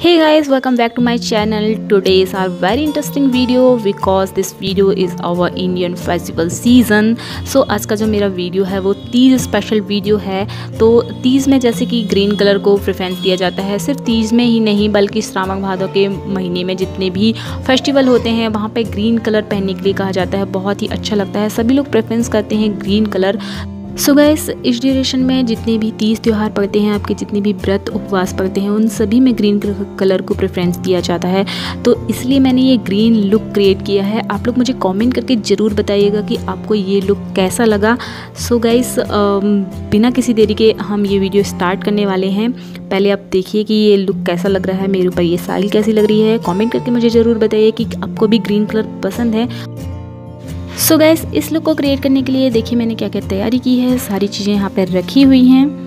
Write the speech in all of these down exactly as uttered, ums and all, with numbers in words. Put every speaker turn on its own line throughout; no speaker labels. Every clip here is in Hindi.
Hey guys, welcome back to my channel. Today is our very interesting video because this video is our Indian festival season. So आज का जो मेरा वीडियो है वो तीज स्पेशल वीडियो है। तो तीज में जैसे कि ग्रीन कलर को प्रेफरेंस दिया जाता है, सिर्फ तीज में ही नहीं बल्कि श्रावण भादों के महीने में जितने भी फेस्टिवल होते हैं वहाँ पे ग्रीन कलर पहनने के लिए कहा जाता है। बहुत ही अच्छा लगता है, सभी लोग प्रेफरेंस करते हैं green colour. So so guys, इस ड्यूरेशन में जितने भी तीज त्यौहार पड़ते हैं, आपके जितने भी व्रत उपवास पड़ते हैं, उन सभी में ग्रीन कलर को प्रेफरेंस दिया जाता है। तो इसलिए मैंने ये ग्रीन लुक क्रिएट किया है। आप लोग मुझे कमेंट करके ज़रूर बताइएगा कि आपको ये लुक कैसा लगा। सो so गाइस, बिना किसी देरी के हम ये वीडियो स्टार्ट करने वाले हैं। पहले आप देखिए कि ये लुक कैसा लग रहा है, मेरे ऊपर ये साड़ी कैसी लग रही है। कॉमेंट करके मुझे ज़रूर बताइए कि आपको भी ग्रीन कलर पसंद है। सो so गाइस, इस लुक को क्रिएट करने के लिए देखिए मैंने क्या क्या तैयारी की है। सारी चीज़ें यहाँ पर रखी हुई हैं।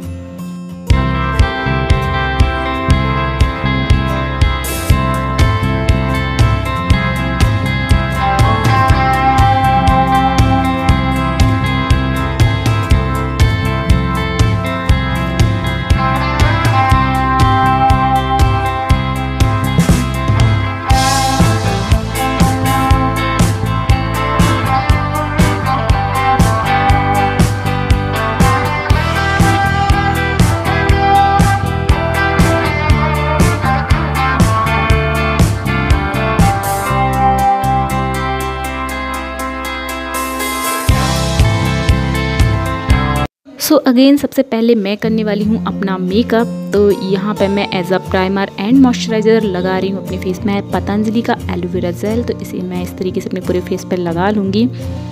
सो so अगेन सबसे पहले मैं करने वाली हूँ अपना मेकअप। तो यहाँ पे मैं as a primer and moisturiser लगा रही हूँ अपने फेस में। पतंजलि का एलोवेरा जेल, तो इसे मैं इस तरीके से अपने पूरे फेस पर लगा लूँगी।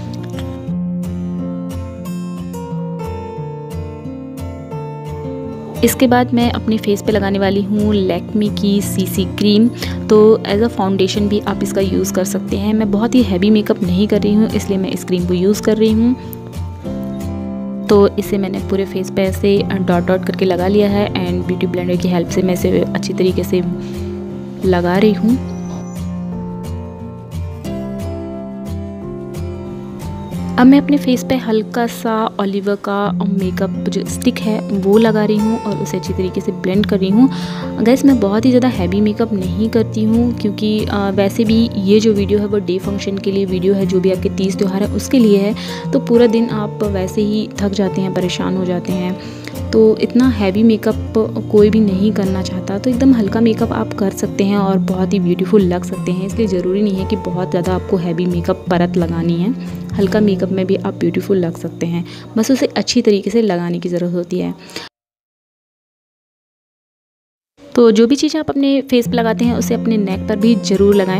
इसके बाद मैं अपने फेस पे लगाने वाली हूँ लैक्मे की सीसी क्रीम। तो एज अ फाउंडेशन भी आप इसका यूज़ कर सकते हैं। मैं बहुत ही हैवी मेकअप नहीं कर रही हूँ, इसलिए मैं इस क्रीम को यूज़ कर रही हूँ। तो इसे मैंने पूरे फेस पे ऐसे डॉट डॉट करके लगा लिया है एंड ब्यूटी ब्लेंडर की हेल्प से मैं इसे अच्छी तरीके से लगा रही हूँ। अब मैं अपने फेस पे हल्का सा ऑलिवर का मेकअप जो स्टिक है वो लगा रही हूँ और उसे अच्छी तरीके से ब्लेंड कर रही हूँ। गाइस, मैं बहुत ही ज़्यादा हैवी मेकअप नहीं करती हूँ क्योंकि आ, वैसे भी ये जो वीडियो है वो डे फंक्शन के लिए वीडियो है, जो भी आपके तीज त्यौहार है उसके लिए है। तो पूरा दिन आप वैसे ही थक जाते हैं, परेशान हो जाते हैं, तो इतना हैवी मेकअप कोई भी नहीं करना चाहता। तो एकदम हल्का मेकअप आप कर सकते हैं और बहुत ही ब्यूटीफुल लग सकते हैं। इसलिए ज़रूरी नहीं है कि बहुत ज़्यादा आपको हैवी मेकअप परत लगानी है। हल्का मेकअप में भी आप ब्यूटीफुल लग सकते हैं, बस उसे अच्छी तरीके से लगाने की ज़रूरत होती है। तो जो भी चीज़ आप अपने फेस पर लगाते हैं उसे अपने नेक पर भी ज़रूर लगाएं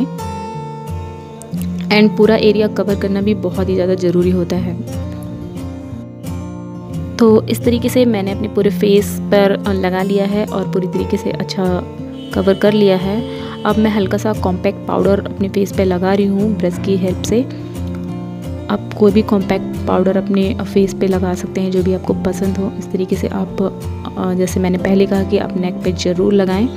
एंड पूरा एरिया कवर करना भी बहुत ही ज़्यादा ज़रूरी होता है। तो इस तरीके से मैंने अपने पूरे फेस पर लगा लिया है और पूरी तरीके से अच्छा कवर कर लिया है। अब मैं हल्का सा कॉम्पैक्ट पाउडर अपने फेस पे लगा रही हूँ ब्रश की हेल्प से। आप कोई भी कॉम्पैक्ट पाउडर अपने फेस पे लगा सकते हैं जो भी आपको पसंद हो। इस तरीके से आप, जैसे मैंने पहले कहा कि आप नेक पे ज़रूर लगाएं।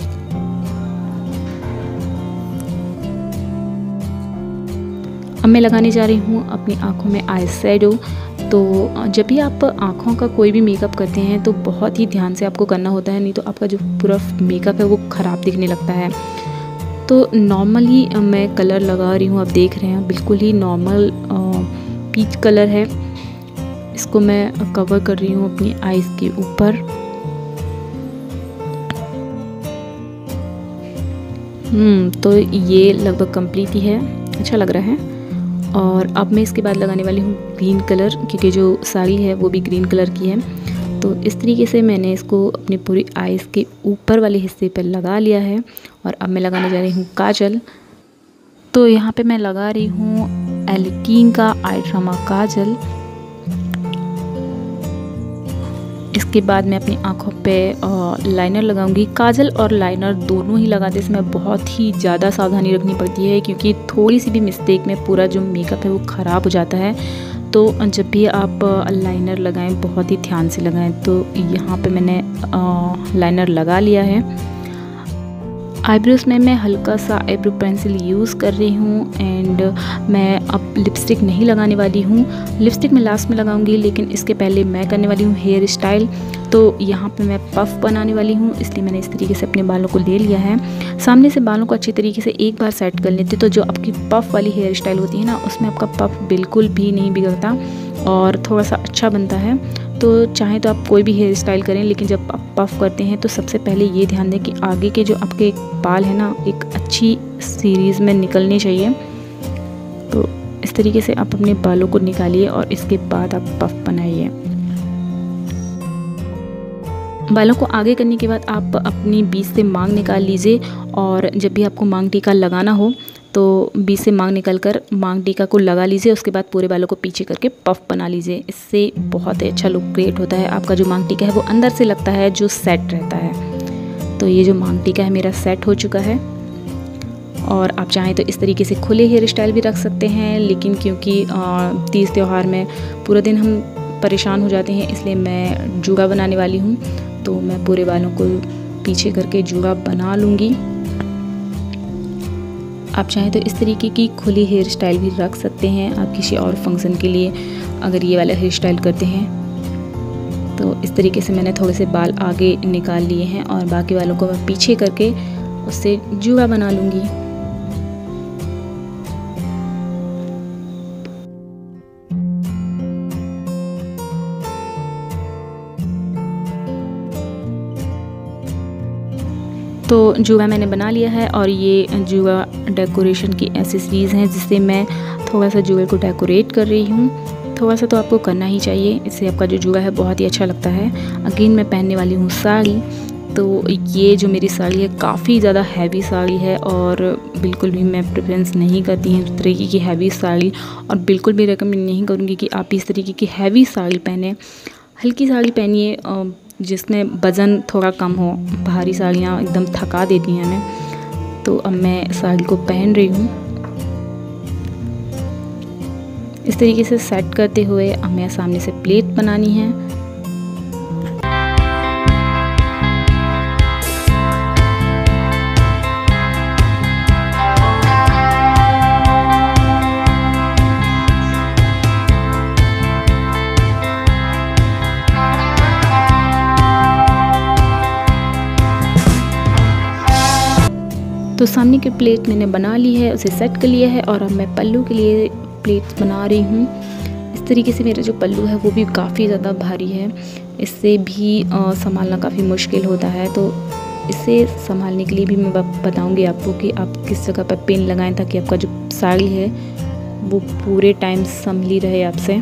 अब मैं लगाने जा रही हूँ अपनी आँखों में आई शैडो। तो जब भी आप आँखों का कोई भी मेकअप करते हैं तो बहुत ही ध्यान से आपको करना होता है, नहीं तो आपका जो पूरा मेकअप है वो ख़राब दिखने लगता है। तो नॉर्मली मैं कलर लगा रही हूँ, आप देख रहे हैं बिल्कुल ही नॉर्मल पीच कलर है। इसको मैं कवर कर रही हूँ अपनी आईज़ के ऊपर। हम्म तो ये लगभग कंप्लीट ही है, अच्छा लग रहा है। और अब मैं इसके बाद लगाने वाली हूँ ग्रीन कलर, क्योंकि जो साड़ी है वो भी ग्रीन कलर की है। तो इस तरीके से मैंने इसको अपनी पूरी आईज़ के ऊपर वाले हिस्से पर लगा लिया है। और अब मैं लगाने जा रही हूँ काजल। तो यहाँ पे मैं लगा रही हूँ एलेटीन का आई ड्रामा काजल। इसके बाद मैं अपनी आँखों पे लाइनर लगाऊंगी। काजल और लाइनर दोनों ही लगाते समय बहुत ही ज़्यादा सावधानी रखनी पड़ती है, क्योंकि थोड़ी सी भी मिस्टेक में पूरा जो मेकअप है वो ख़राब हो जाता है। तो जब भी आप लाइनर लगाएं बहुत ही ध्यान से लगाएं। तो यहाँ पे मैंने लाइनर लगा लिया है। आईब्रोज में मैं हल्का सा आईब्रो पेंसिल यूज़ कर रही हूँ एंड मैं अब लिपस्टिक नहीं लगाने वाली हूँ। लिपस्टिक मैं लास्ट में लगाऊंगी, लेकिन इसके पहले मैं करने वाली हूँ हेयर स्टाइल। तो यहाँ पे मैं पफ़ बनाने वाली हूँ, इसलिए मैंने इस तरीके से अपने बालों को ले लिया है। सामने से बालों को अच्छी तरीके से एक बार सेट कर लेते तो जो आपकी पफ़ वाली हेयर स्टाइल होती है ना, उसमें आपका पफ़ बिल्कुल भी नहीं बिगड़ता और थोड़ा सा अच्छा बनता है। तो चाहे तो आप कोई भी हेयर स्टाइल करें, लेकिन जब आप पफ़ करते हैं तो सबसे पहले ये ध्यान दें कि आगे के जो आपके बाल हैं ना, एक अच्छी सीरीज़ में निकलने चाहिए। तो इस तरीके से आप अपने बालों को निकालिए और इसके बाद आप पफ़ बनाइए। बालों को आगे करने के बाद आप अपनी बीच से मांग निकाल लीजिए और जब भी आपको मांग टीका लगाना हो तो बीच से मांग निकल कर मांग टीका को लगा लीजिए। उसके बाद पूरे बालों को पीछे करके पफ़ बना लीजिए। इससे बहुत ही अच्छा लुक क्रिएट होता है। आपका जो मांग टीका है वो अंदर से लगता है, जो सेट रहता है। तो ये जो मांग टीका है मेरा सेट हो चुका है और आप चाहें तो इस तरीके से खुले हेयर स्टाइल भी रख सकते हैं, लेकिन क्योंकि तीज त्यौहार में पूरा दिन हम परेशान हो जाते हैं, इसलिए मैं जूड़ा बनाने वाली हूँ। तो मैं पूरे बालों को पीछे करके जूड़ा बना लूँगी। आप चाहें तो इस तरीके की खुली हेयर स्टाइल भी रख सकते हैं। आप किसी और फंक्शन के लिए अगर ये वाला हेयर स्टाइल करते हैं तो इस तरीके से मैंने थोड़े से बाल आगे निकाल लिए हैं और बाकी वालों को मैं पीछे करके उससे जूड़ा बना लूँगी। तो जुआ मैंने बना लिया है और ये जुआ डेकोरेशन की एक्सेसरीज़ हैं, जिससे मैं थोड़ा सा जुए को डेकोरेट कर रही हूँ। थोड़ा सा तो आपको करना ही चाहिए, इससे आपका जो जुआ है बहुत ही अच्छा लगता है। अगेन मैं पहनने वाली हूँ साड़ी। तो ये जो मेरी साड़ी है काफ़ी ज़्यादा हैवी साड़ी है और बिल्कुल भी मैं प्रेफरेंस नहीं करती हूँ इस तरीके की हैवी साड़ी, और बिल्कुल भी रिकमेंड नहीं करूँगी कि आप इस तरीके की हैवी साड़ी पहने। हल्की साड़ी पहनिए जिसमें वज़न थोड़ा कम हो। भारी साड़ियाँ एकदम थका देती हैं हमें। तो अब मैं साड़ी को पहन रही हूँ। इस तरीके से सेट करते हुए हमें सामने से प्लेट बनानी है। तो सामने की प्लेट मैंने बना ली है, उसे सेट कर लिया है और अब मैं पल्लू के लिए प्लेट बना रही हूँ। इस तरीके से मेरा जो पल्लू है वो भी काफ़ी ज़्यादा भारी है, इससे भी आ, संभालना काफ़ी मुश्किल होता है। तो इसे संभालने के लिए भी मैं बताऊँगी आपको कि आप किस जगह पर पिन लगाएं ताकि आपका जो साड़ी है वो पूरे टाइम संभली रहे आपसे।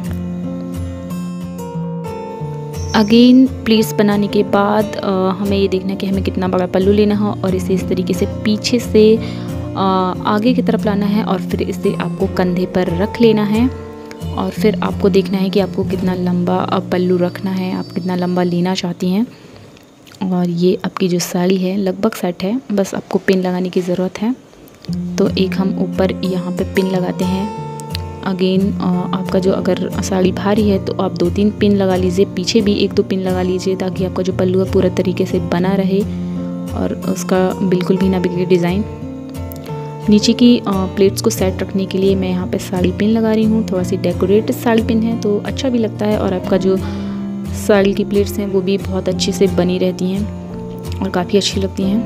अगेन प्लेट्स बनाने के बाद आ, हमें ये देखना है कि हमें कितना बड़ा पल्लू लेना है और इसे इस तरीके से पीछे से आ, आगे की तरफ लाना है और फिर इसे आपको कंधे पर रख लेना है और फिर आपको देखना है कि आपको कितना लंबा पल्लू रखना है, आप कितना लंबा लेना चाहती हैं। और ये आपकी जो साड़ी है लगभग सेट है, बस आपको पिन लगाने की ज़रूरत है। तो एक हम ऊपर यहाँ पे पिन लगाते हैं। अगेन आपका जो अगर साड़ी भारी है तो आप दो तीन पिन लगा लीजिए, पीछे भी एक दो पिन लगा लीजिए ताकि आपका जो पल्लू है पूरा तरीके से बना रहे और उसका बिल्कुल भी ना बिगड़े डिज़ाइन। नीचे की प्लेट्स को सेट रखने के लिए मैं यहाँ पे साड़ी पिन लगा रही हूँ। थोड़ा सी डेकोरेटेड साड़ी पिन है तो अच्छा भी लगता है और आपका जो साड़ी की प्लेट्स हैं वो भी बहुत अच्छे से बनी रहती हैं और काफ़ी अच्छी लगती हैं।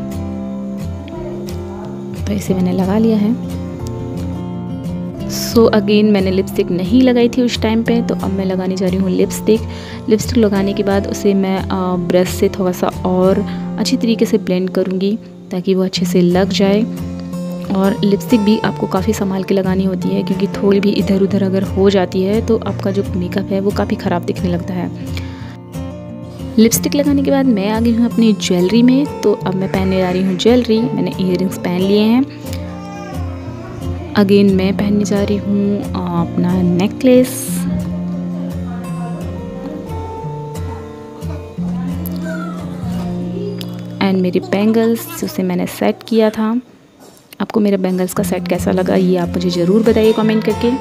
तो इसे मैंने लगा लिया है। सो so, अगेन मैंने लिपस्टिक नहीं लगाई थी उस टाइम पे, तो अब मैं लगाने जा रही हूँ लिपस्टिक। लिपस्टिक लगाने के बाद उसे मैं ब्रश से थोड़ा सा और अच्छी तरीके से ब्लेंड करूँगी ताकि वो अच्छे से लग जाए। और लिपस्टिक भी आपको काफ़ी संभाल के लगानी होती है क्योंकि थोड़ी भी इधर उधर अगर हो जाती है तो आपका जो मेकअप है वो काफ़ी ख़राब दिखने लगता है। लिपस्टिक लगाने के बाद मैं आ गई हूँ अपनी ज्वेलरी में। तो अब मैं पहनने जा रही हूँ ज्वेलरी। मैंने ईयररिंग्स पहन लिए हैं। अगेन मैं पहनने जा रही हूँ अपना नेकलेस। एंड मेरी बैंगल्स जिसे मैंने सेट किया था। आपको मेरा बैंगल्स का सेट कैसा लगा ये आप मुझे ज़रूर बताइए कमेंट करके।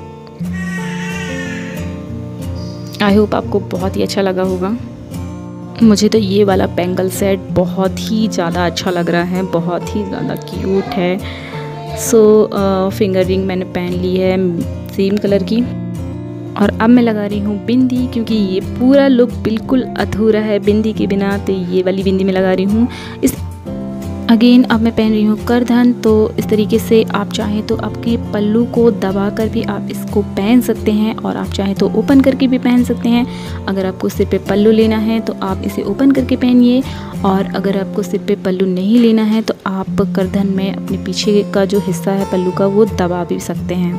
आई होप आपको बहुत ही अच्छा लगा होगा। मुझे तो ये वाला बैंगल सेट बहुत ही ज़्यादा अच्छा लग रहा है, बहुत ही ज़्यादा क्यूट है। सो फिंगर रिंग मैंने पहन ली है सेम कलर की, और अब मैं लगा रही हूँ बिंदी, क्योंकि ये पूरा लुक बिल्कुल अधूरा है बिंदी के बिना, तो ये वाली बिंदी मैं लगा रही हूँ। इस अगेन अब मैं पहन रही हूँ करधन। तो इस तरीके से आप चाहें तो आपके पल्लू को दबा कर भी आप इसको पहन सकते हैं, और आप चाहें तो ओपन करके भी पहन सकते हैं। अगर आपको सिर पे पल्लू लेना है तो आप इसे ओपन करके पहनिए, और अगर आपको सिर पे पल्लू नहीं लेना है तो आप करधन में अपने पीछे का जो हिस्सा है पल्लू का वो दबा भी सकते हैं।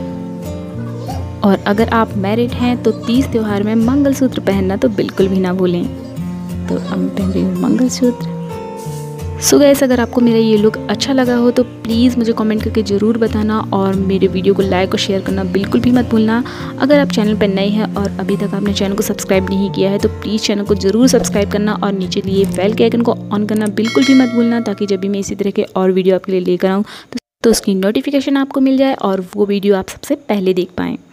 और अगर आप मैरिड हैं तो तीज त्यौहार में मंगलसूत्र पहनना तो बिल्कुल भी ना भूलें। तो अब मैं पहन रही हूँ मंगलसूत्र। सो गाइस, अगर आपको मेरा ये लुक अच्छा लगा हो तो प्लीज़ मुझे कमेंट करके ज़रूर बताना, और मेरे वीडियो को लाइक और शेयर करना बिल्कुल भी मत भूलना। अगर आप चैनल पर नए हैं और अभी तक आपने चैनल को सब्सक्राइब नहीं किया है तो प्लीज़ चैनल को ज़रूर सब्सक्राइब करना, और नीचे लिए बेल के आइकन को ऑन करना बिल्कुल भी मत भूलना, ताकि जब भी मैं इसी तरह के और वीडियो आपके लिए लेकर आऊँ तो, तो उसकी नोटिफिकेशन आपको मिल जाए और वो वीडियो आप सबसे पहले देख पाएँ।